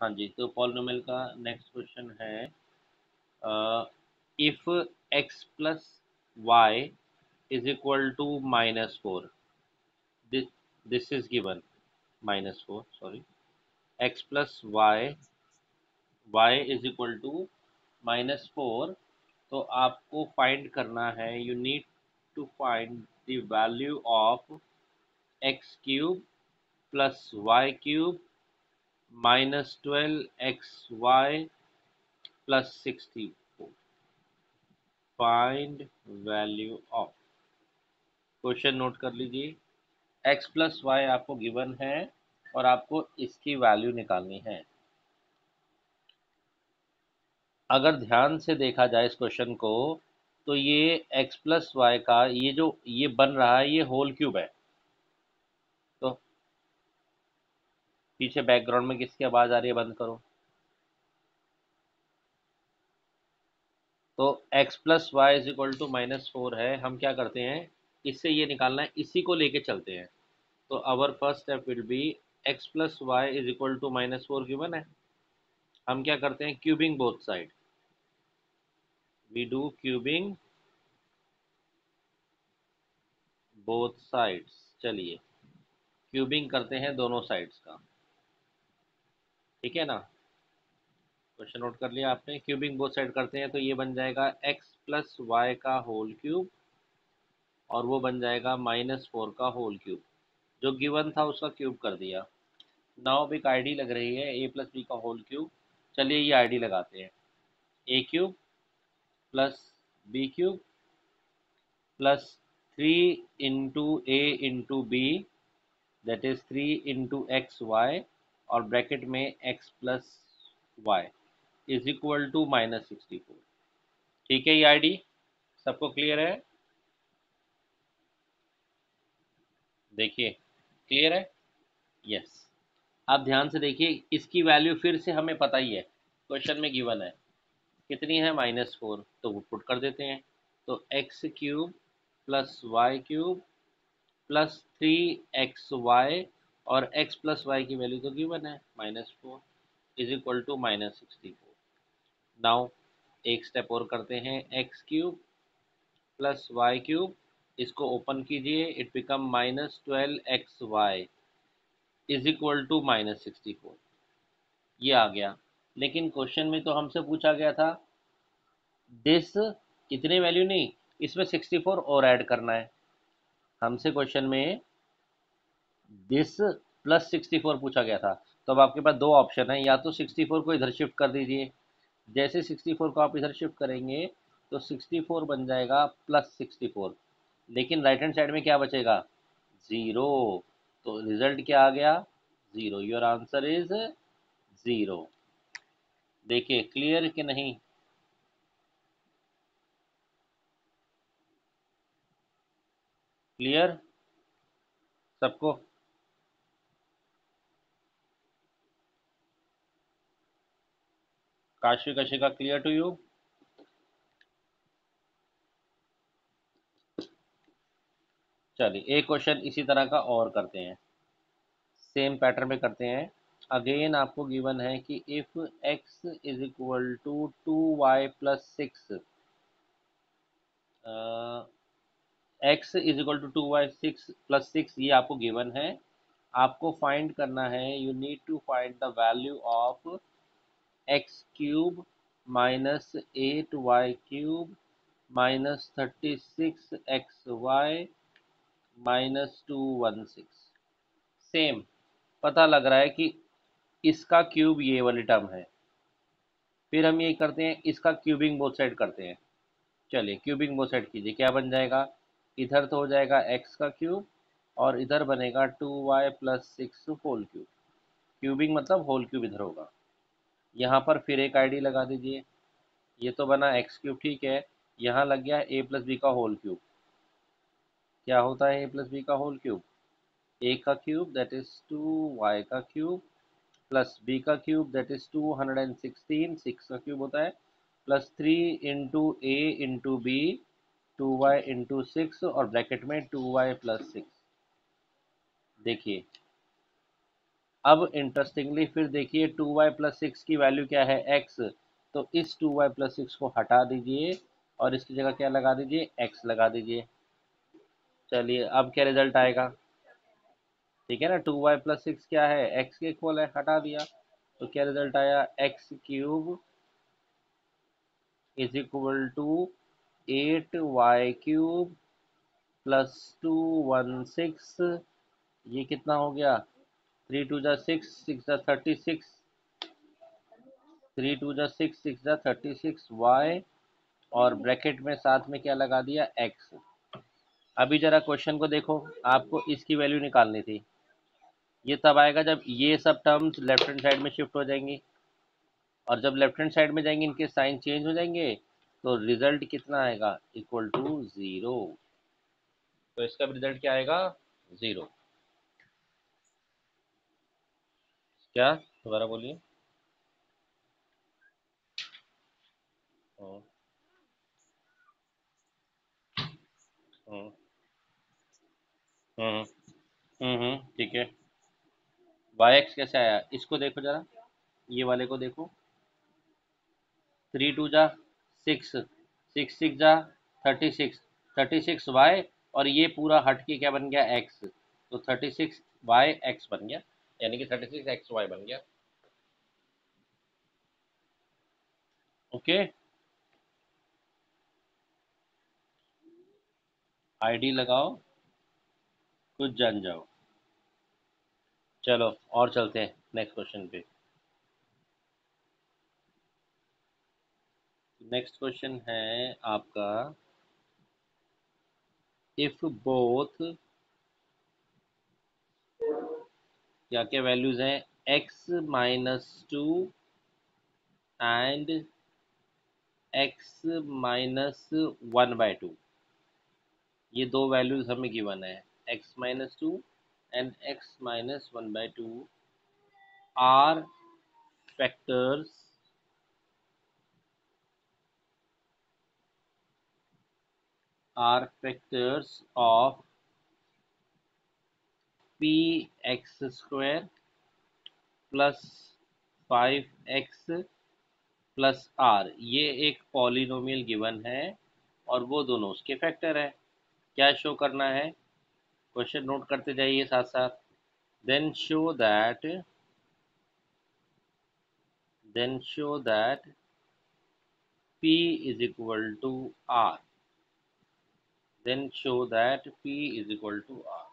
हाँ जी, तो पॉलिनोमियल का नेक्स्ट क्वेश्चन है, if X plus Y is equal to -4, this this is given -4, sorry, X plus Y is equal to -4, तो आपको find करना है, you need to find the value of X cube plus Y cube -12xy plus 64। Find value of, question note कर लीजिए। X plus Y आपको given है और आपको इसकी वैल्यू निकालनी है। अगर ध्यान से देखा जाए इस क्वेश्चन को, तो ये एक्स प्लस वाई का ये जो ये बन रहा है, ये होल क्यूब है। तो पीछे बैकग्राउंड में किसकी आवाज़ आ रही है, बंद करो। तो X plus Y is equal to -4 है, हम क्या करते हैं, इससे ये निकालना है, इसी को लेके चलते हैं। तो our first step will be X plus Y is equal to -4 given है। हम क्या करते हैं, cubing both side, we do cubing both sides. चलिए क्यूबिंग करते हैं दोनों साइड्स का, ठीक है ना। क्वेश्चन नोट कर लिया आपने, क्यूबिंग बोथ साइड करते हैं तो ये बन जाएगा एक्स प्लस वाई का होल क्यूब, और वो बन जाएगा -4 का होल क्यूब। जो गिवन था उसका क्यूब कर दिया। नाउ अब एक आईडी लग रही है, ए प्लस बी का होल क्यूब। चलिए ये आईडी लगाते हैं, A cube plus B cube plus 3 × a × b, that is 3 × xy, और ब्रैकेट में x plus Y is equal to -64। ठीक है, ये आईडी सबको क्लियर है? देखिए क्लियर है, यस। आप ध्यान से देखिए, इसकी वैल्यू फिर से हमें पता ही है, क्वेश्चन में गिवन है कितनी है, -4, तो वो पुट कर देते हैं। तो X cube plus Y cube plus 3xy, और x प्लस वाई की वैल्यू तो गिवन है -4, इज इक्वल टू -64। नाउ एक स्टेप और करते हैं, X cube plus Y cube, इसको ओपन कीजिए, it become -12xy is equal to -64। ये आ गया, लेकिन क्वेश्चन में तो हमसे पूछा गया था दिस, इतने वैल्यू नहीं, इसमें 64 और ऐड करना है। हमसे क्वेश्चन में दिस प्लस 64 पूछा गया था। तो अब आपके पास दो ऑप्शन है, या तो 64 को इधर शिफ्ट कर दीजिए, जैसे 64 को आप इधर शिफ्ट करेंगे तो 64 बन जाएगा +64, लेकिन राइट हैंड साइड में क्या बचेगा, ज़ीरो। तो रिजल्ट क्या आ गया, zero. Your answer is zero. देखिए क्लियर कि नहीं, क्लियर सबको? Kashi Kashika, clear to you? चलिए एक क्वेश्चन इसी तरह का और करते हैं, सेम पैटर्न में करते हैं। अगेन आपको गिवन है कि if x is equal to 2y+6, x is equal to 2y+6, ये आपको गिवन है। आपको फाइंड करना है, you need to find the value of x³ -8y³ -36xy -216। Same पता लग रहा है कि इसका क्यूब ये वाली टर्म है। फिर हम ये करते हैं, इसका क्यूबिंग बोथ साइड करते हैं। चलिए क्यूबिंग बोथ साइड कीजिए, क्या बन जाएगा, इधर तो हो जाएगा एक्स का क्यूब, और इधर बनेगा 2y+6 होल क्यूब। क्यूबिंग मतलब होल क्यूब इधर होगा। यहाँ पर फिर एक आईडी लगा दीजिए, ये तो बना एक्स क्यूब, ठीक है। यहाँ लग गया ए प्लस बी का होल क्यूब। क्या होता है ए प्लस बी का होल क्यूब, ए का क्यूब दैट इज 2y का क्यूब प्लस बी का क्यूब दैट इज 216, 6 का क्यूब होता है, प्लस 3 × a × b, 2y × 6, और ब्रैकेट में 2y+6। देखिए अब इंटरेस्टिंगली फिर देखिए 2y+6 की वैल्यू क्या है, x। तो इस 2y+6 को हटा दीजिए और इसकी जगह क्या लगा दीजिए, x लगा दीजिए। चलिए अब क्या रिजल्ट आएगा, ठीक है ना, 2y+6 क्या है, x के इक्वल है, हटा दिया। तो क्या रिजल्ट आया, x³ is equal to 8y³ +216। ये कितना हो गया, 3 2 6 6 36, 3 2 6 6 36 y, और ब्रैकेट में साथ में क्या लगा दिया, x। अभी जरा क्वेश्चन को देखो, आपको इसकी वैल्यू निकालनी थी। ये तब आएगा जब ये सब टर्म्स लेफ्ट हैंड साइड में शिफ्ट हो जाएंगी, और जब लेफ्ट हैंड साइड में जाएंगे इनके साइन चेंज हो जाएंगे, तो रिजल्ट कितना आएगा, इक्वल टू 0। तो इसका रिजल्ट क्या आएगा, 0। क्या, दोबारा बोलिए। हम्म, हम्म, हम्म, ठीक है। वाई एक्स कैसे आया, इसको देखो जरा, ये वाले को देखो। 3 2 जा 6, 6 6 जा 36, 36y, और ये पूरा हट के क्या बन गया, x। तो 36y(x) बन गया, यानी कि 36xy बन गया। ओके, आईडी लगाओ, कुछ जान जाओ। चलो और चलते हैं नेक्स्ट क्वेश्चन पे। नेक्स्ट क्वेश्चन है आपका, इफ बोथ, क्या क्या वैल्यूज हैं, x-2 एंड x-1/2, ये दो वैल्यूज हमें गिवन है, x-2 and x-1/2 are factors of px² plus 5x plus R. ये एक पॉलिनोमियल गिवन है और वो दोनों उसके फैक्टर है। क्या शो करना है, क्वेश्चन नोट करते जाइए साथ साथ। Then show that p is equal to r। Then show that p is equal to r।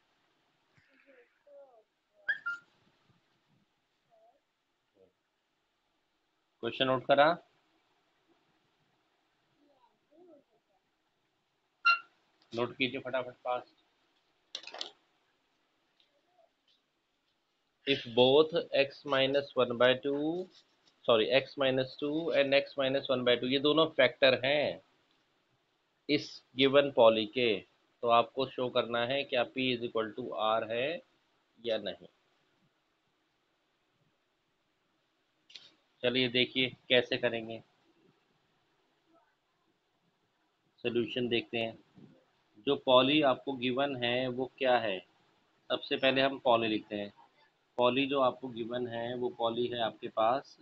Question note करा, नोट कीजिए फटाफट पास। If both x-2 and x-1/2, ये दोनों फैक्टर हैं इस गिवन पॉली के, तो आपको शो करना है क्या p is equal to r है या नहीं। चलिए देखिए कैसे करेंगे, सोल्यूशन देखते हैं। जो पॉली आपको गिवन है वो क्या है, सबसे पहले हम पॉली लिखते हैं। पॉली जो आपको गिवन है वो पॉली है आपके पास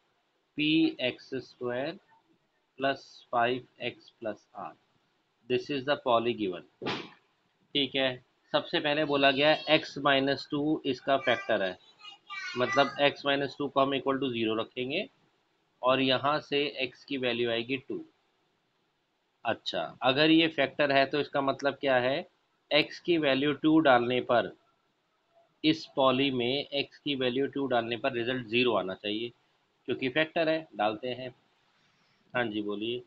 px² plus 5x plus R. This is the poly given, ठीक है। सबसे पहले बोला गया है x-2 इसका फैक्टर है, मतलब x-2 को हम इक्वल टू 0 रखेंगे, और यहाँ से x की वैल्यू आएगी 2। अच्छा, अगर ये फैक्टर है तो इसका मतलब क्या है, x की वैल्यू 2 डालने पर, इस पॉली में x की वैल्यू 2 डालने पर रिजल्ट 0 आना चाहिए, क्योंकि फैक्टर है, डालते हैं। हाँ जी बोलिए।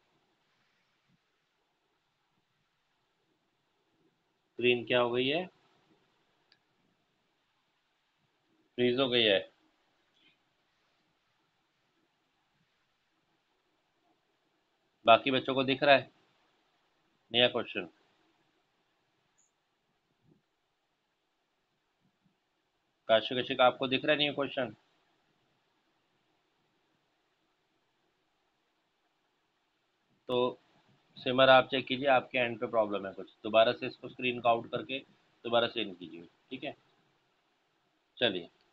स्क्रीन क्या हो गई है, फ्रीज हो गई है। बाकी बच्चों को दिख रहा है नया क्वेश्चन, काशिक कशिक आपको दिख रहा है नया क्वेश्चन। तो सिमर आप चेक कीजिए, आपके एंड पे प्रॉब्लम है कुछ, दोबारा से इसको स्क्रीन का आउट करके दोबारा से इन कीजिए, ठीक है। चलिए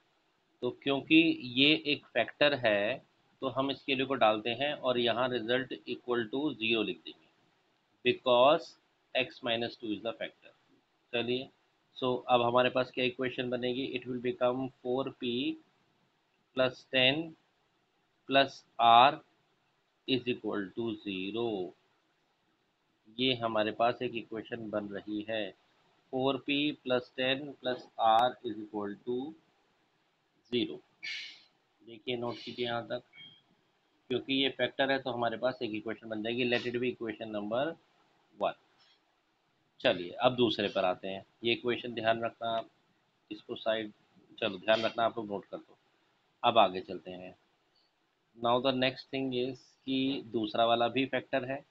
तो क्योंकि ये एक फैक्टर है तो हम इसके लिए को डालते हैं और यहाँ रिजल्ट इक्वल टू ज़ीरो लिख देंगे, because x minus two is the factor. चलिए, सो अब हमारे पास क्या इक्वेशन बनेगी, it will become 4p plus 10 plus r is equal to zero. ये हमारे पास एक इक्वेशन बन रही है, 4p plus 10 plus r is equal to zero. देखिए, नोट कीजिए यहाँ तक, क्योंकि ये फैक्टर है तो हमारे पास एक इक्वेशन बन जाएगी, let it be equation number 1। चलिए अब दूसरे पर आते हैं, ये इक्वेशन ध्यान रखना आप, इसको साइड, चलो ध्यान रखना आप लोग, नोट कर दो। अब आगे चलते हैं। Now the next thing is कि दूसरा वाला भी फैक्टर है।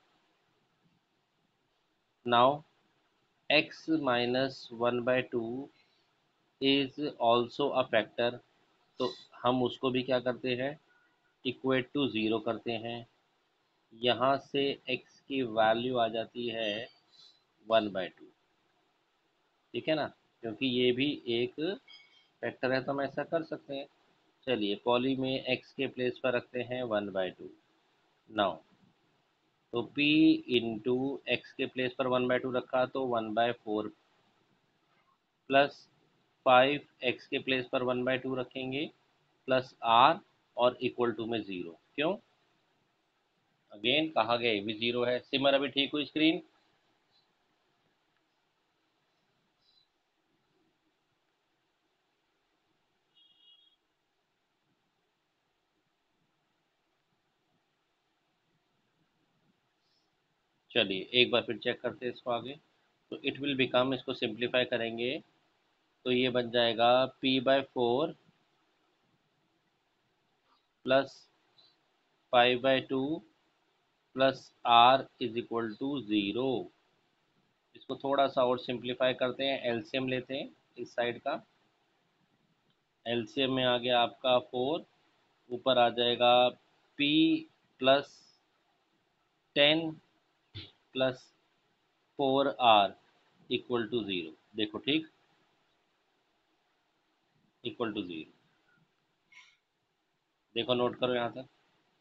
Now x minus 1/2 is also a factor, तो हम उसको भी क्या करते हैं, इक्वेट टू ज़ीरो करते हैं। यहाँ से x की वैल्यू आ जाती है 1/2, ठीक है ना, क्योंकि ये भी एक फैक्टर है तो हम ऐसा कर सकते हैं। चलिए, पॉली में x के प्लेस पर रखते हैं 1/2। नाउ तो p इंटू एक्स के प्लेस पर 1/2 रखा तो 1/4 प्लस 5 x के प्लेस पर 1/2 रखेंगे प्लस r और इक्वल टू में ज़ीरो। क्यों, अगेन कहा गया ये भी ज़ीरो है। सिमर अभी ठीक हुई स्क्रीन? चलिए एक बार फिर चेक करते हैं इसको आगे। तो इट विल बिकम, इसको सिंप्लीफाई करेंगे तो ये बन जाएगा p/4 plus 5/2 plus r is equal to zero. इसको थोड़ा सा और सिंप्लीफाई करते हैं, एलसीएम लेते हैं इस साइड का। एलसीएम में आ गया आपका 4, ऊपर आ जाएगा p plus 10 plus 4r equal to zero. देखो ठीक, इक्वल टू ज़ीरो। देखो नोट करो यहाँ तक।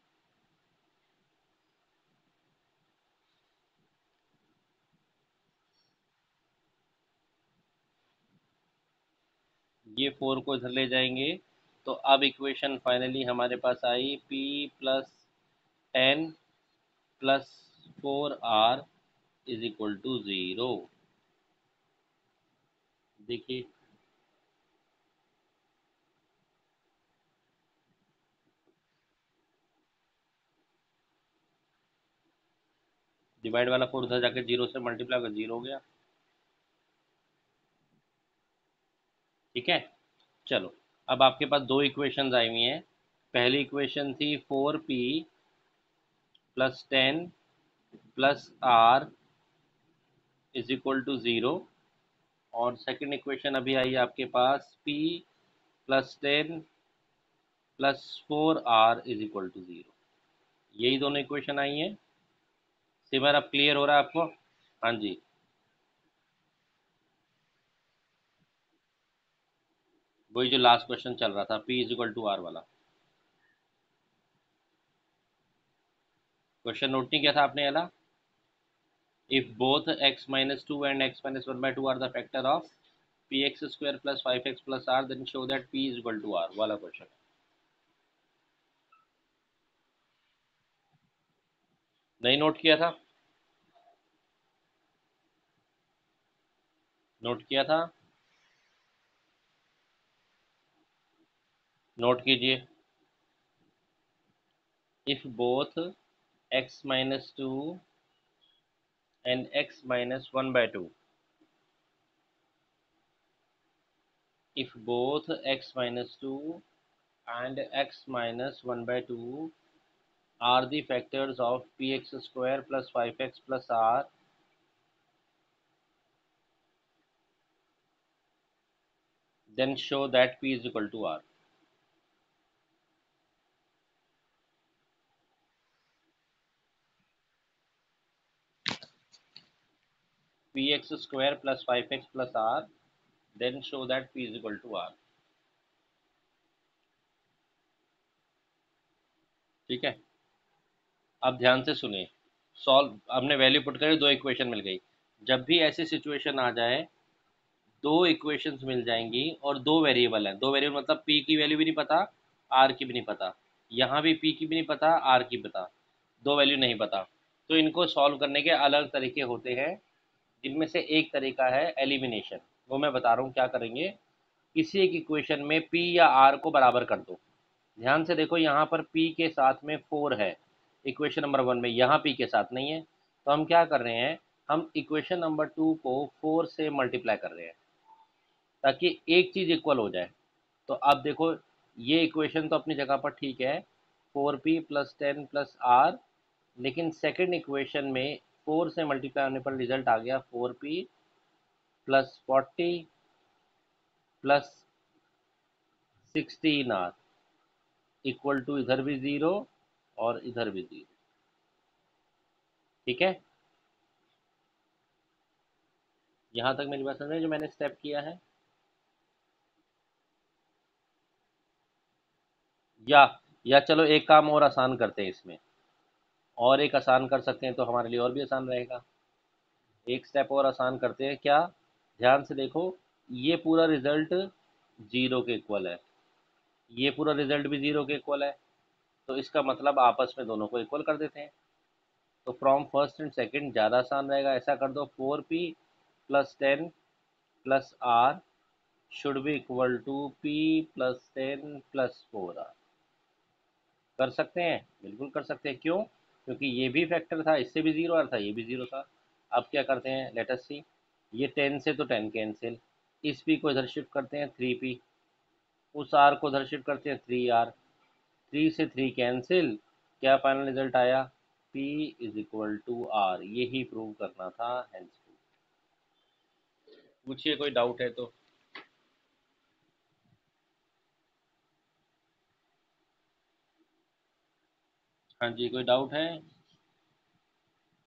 ये 4 को इधर ले जाएंगे तो अब इक्वेशन फाइनली हमारे पास आई p plus 10 plus 4r is equal to zero. देखिए, डिवाइड वाला 4 उधर जाके जीरो से मल्टीप्लाई कर जीरो हो गया, ठीक है। चलो, अब आपके पास दो इक्वेशंस आई हुई हैं। पहली इक्वेशन थी 4p plus 10 plus r is equal to zero, और सेकंड इक्वेशन अभी आई है आपके पास p plus 10 plus 4r is equal to zero. यही दोनों इक्वेशन आई हैं। सिमर अब क्लियर हो रहा है आपको? हाँ जी। वही जो लास्ट क्वेश्चन चल रहा था, p is equal to r वाला क्वेश्चन, नोट नहीं किया था आपने वाला? If both x minus 2 and x minus 1/2 are the factor of px square plus 5x plus r, then show that p is equal to r वाला question. नहीं note किया था? नोट किया था? नोट कीजिए। If both x minus 2 and x minus 1/2, if both x minus 2 and x minus 1/2 are the factors of px square plus 5x plus r, then show that p is equal to r। px square plus 5x plus r, then show that p is equal to r। ठीक है, अब ध्यान से सुनिए। Solve, हमने value put करी, दो equation मिल गई। जब भी ऐसी सिचुएशन आ जाए, दो इक्वेशंस मिल जाएंगी और दो वेरिएबल हैं, दो वेरिएबल मतलब पी की वैल्यू भी नहीं पता, आर की भी नहीं पता, यहाँ भी पी की भी नहीं पता, आर की पता, दो वैल्यू नहीं पता, तो इनको सॉल्व करने के अलग तरीके होते हैं, जिनमें से एक तरीका है एलिमिनेशन। वो मैं बता रहा हूँ क्या करेंगे। किसी एक इक्वेशन में पी या आर को बराबर कर दो। ध्यान से देखो, यहाँ पर p के साथ में 4 है इक्वेशन नंबर 1 में, यहाँ p के साथ नहीं है, तो हम क्या कर रहे हैं, हम इक्वेशन नंबर 2 को 4 से मल्टीप्लाई कर रहे हैं, ताकि एक चीज़ इक्वल हो जाए। तो अब देखो, ये इक्वेशन तो अपनी जगह पर ठीक है, 4p + 10 + r, लेकिन सेकंड इक्वेशन में 4 से मल्टीप्लाई होने पर रिजल्ट आ गया 4p + 40 + 16r, इक्वल टू इधर भी ज़ीरो और इधर भी ज़ीरो। ठीक है, यहाँ तक मेरी बात समझ में जो मैंने स्टेप किया है। या या चलो एक काम और आसान करते हैं इसमें, और एक आसान कर सकते हैं तो हमारे लिए और भी आसान रहेगा। एक स्टेप और आसान करते हैं क्या, ध्यान से देखो, ये पूरा रिजल्ट जीरो के इक्वल है, ये पूरा रिजल्ट भी जीरो के इक्वल है, तो इसका मतलब आपस में दोनों को इक्वल कर देते हैं। तो फ्रॉम फर्स्ट एंड सेकंड ज़्यादा आसान रहेगा, ऐसा कर दो 4p + 10 + r should be equal to p + 10 + 4r। कर सकते हैं, बिल्कुल कर सकते हैं, क्यों, क्योंकि ये भी फैक्टर था, इससे भी जीरो आ रहा था, ये भी जीरो था। अब क्या करते हैं, लेट अस सी, ये 10 से तो 10 कैंसिल, इस p को इधर शिफ्ट करते हैं 3p, उस r को इधर शिफ्ट करते हैं 3r, 3 से 3 कैंसिल, क्या फाइनल रिजल्ट आया, p = r। यही प्रूव करना था, हेंस। पूछिए, कोई डाउट है तो। हाँ जी, कोई डाउट है।